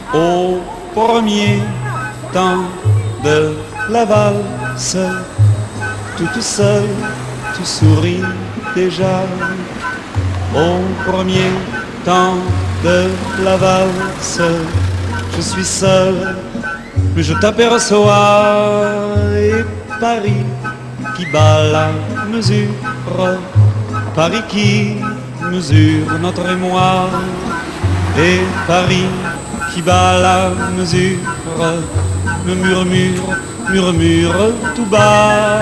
Au premier temps de la valse, toute seule, tu souris déjà. Au premier temps de la valse, je suis seul, mais je t'aperçois. Et Paris qui bat la mesure, Paris qui mesure notre émoi. Et Paris qui bat la mesure me murmure tout bas.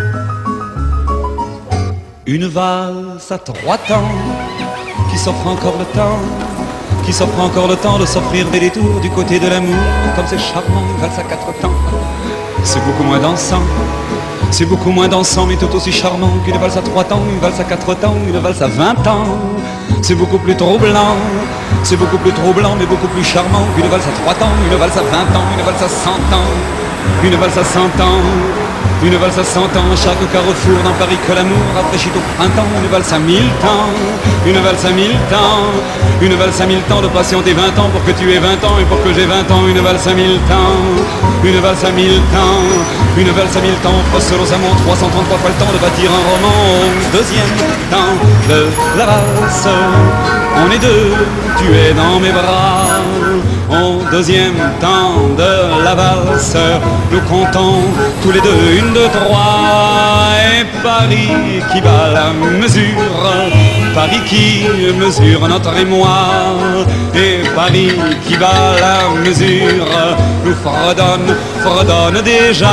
Une valse à 3 temps qui s'offre encore le temps, qui s'offre encore le temps de s'offrir des détours du côté de l'amour. Comme c'est charmant, une valse à 4 temps. C'est beaucoup moins dansant, c'est beaucoup moins dansant, mais tout aussi charmant qu'une valse à 3 temps, une valse à 4 temps, une valse à 20 ans. C'est beaucoup plus troublant, c'est beaucoup plus troublant, mais beaucoup plus charmant qu'une valse à 3 temps, une valse à 20 ans, une valse à 100 ans, une valse à 100 ans. Une valse à 100 ans, chaque carrefour dans Paris que l'amour rafraîchit au printemps. Une valse à 1000 temps, une valse à 1000 temps, une valse à 1000 temps de patienter 20 ans pour que tu aies 20 ans et pour que j'ai 20 ans. Une valse à 1000 temps, une valse à 1000 temps, une valse à 1000 temps. Procédurement 333 fois le temps de bâtir un roman. Au deuxième temps de la valse, on est deux, tu es dans mes bras. Au deuxième temps de la valse, nous comptons tous les deux 1, 2, 3. Et Paris qui bat la mesure, Paris qui mesure notre émoi. Et Paris qui bat la mesure nous fredonne déjà.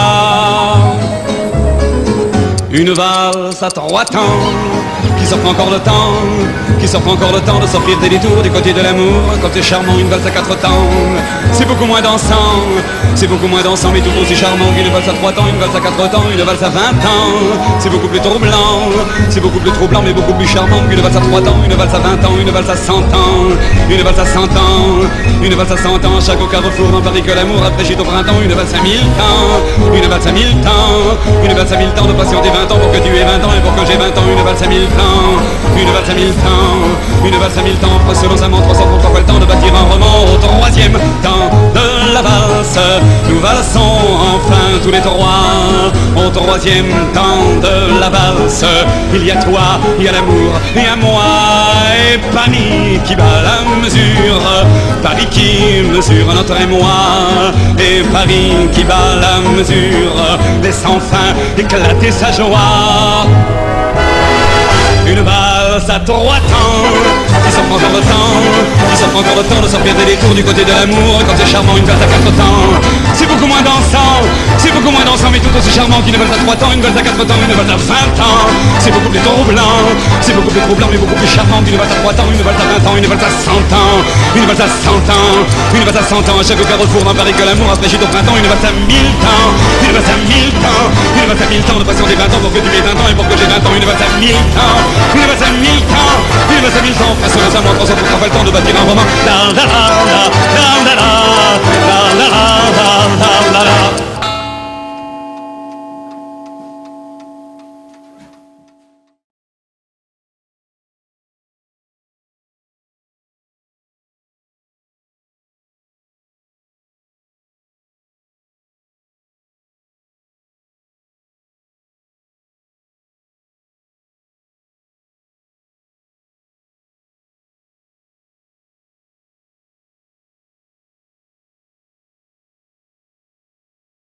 Une valse à 3 temps qui s'offre encore le temps, qui s'offre encore le temps de s'offrir des détours du côté de l'amour. Comme c'est charmant, une valse à 4 temps, c'est beaucoup moins dansant, c'est beaucoup moins dansant, mais tout aussi charmant qu'une valse à 3 temps, une valse à 4 temps, une valse à 20 ans. C'est beaucoup plus troublant, c'est beaucoup plus troublant, mais beaucoup plus charmant qu'une valse à 3 temps, une valse à 20 ans, une valse à 100 ans, une valse à 100 ans, une valse à 100 ans. Chaque au carrefour dans Paris que l'amour rafraîchit au printemps. Une valse à 1000 temps, une valse à 1000 temps, une valse à 1000 temps de patienter 20 ans pour que tu aies 20 ans et pour que j'ai 20 ans. Une valse à 1000 temps, une valse à 1000 temps, une valse à 1000 temps. Procédurement 333 fois le temps de bâtir un roman. Au troisième temps de la valse, nous valsons enfin tous les trois. Au troisième temps de la valse, il y a toi, il y a l'amour, et à moi. Et Paris qui bat la mesure, Paris qui mesure notre émoi. Et Paris qui bat la mesure laisse enfin éclater sa joie. Une valse à 3 temps qui s'offre encore le temps, qui s'offre encore le temps de s'offrir des détours du côté de l'amour. Quand c'est charmant, une valse à 4 temps, c'est beaucoup moins dansant, c'est beaucoup moins dansant, mais tout aussi charmant qu'une valse à 3 temps, une valse à 4 temps, une valse à 20 ans. C'est beaucoup plus troublant, c'est beaucoup plus troublant, mais beaucoup plus charmant qu'une valse à 3 temps, une valse à 20 ans, une valse à 100 ans, une valse à 100 ans, une valse à 100 ans. À chaque carrefour dans Paris que l'amour rafraîchit au printemps. Une valse à 1000 temps, une valse à 1000 temps, une valse à 1000 temps de patienter 20 ans pour que tu aies 20 ans et pour que j'ai 20 ans. Une valse à 1000 temps, une valse à 1000 temps, une valse à 1000 temps. Façon à moi 300 pour pas le temps de bâtir un roman. La la la la la la la.